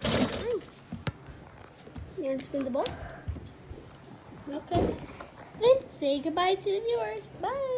You want to spin the ball? Okay. Then say goodbye to the viewers. Bye.